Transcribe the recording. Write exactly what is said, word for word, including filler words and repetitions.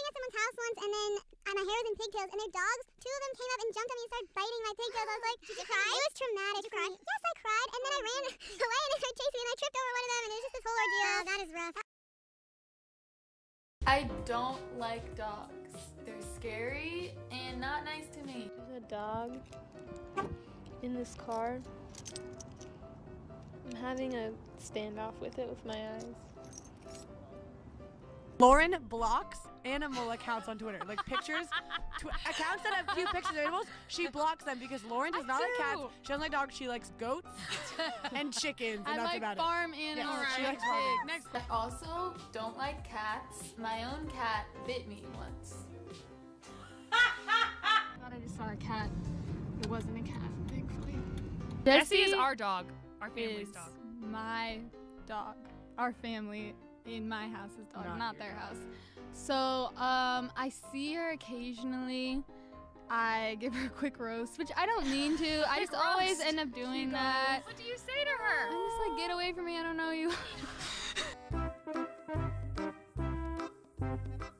at someone's house once, and then uh, my hair was in pigtails, and their dogs, two of them came up and jumped on me and started biting my pigtails. I was like, did you cry? It was traumatic. Did you cry? Yes, I cried, and then I ran away, and they started chasing me, and I tripped over one of them, and it was just this whole ordeal. Oh, that is rough. I don't like dogs. They're scary and not nice to me. There's a dog in this car. I'm having a standoff with it with my eyes. Lauren blocks animal accounts on Twitter, like pictures, tw accounts that have cute pictures of animals. She blocks them because Lauren does I not do. like cats. She doesn't like dogs. She likes goats and chickens, and I that's like about farm it. animals. Yeah, she right? likes farming. Next. I also don't like cats. My own cat bit me once. I thought I just saw a cat. It wasn't a cat, thankfully. Jessie is our dog. Our family's is dog. my dog. Our family in my house's dog, Not not, your their dog. house. So um, I see her occasionally. I give her a quick roast, which I don't mean to. I just always roast. end up doing that. What do you say to her? I'm just like, get away from me, I don't know you.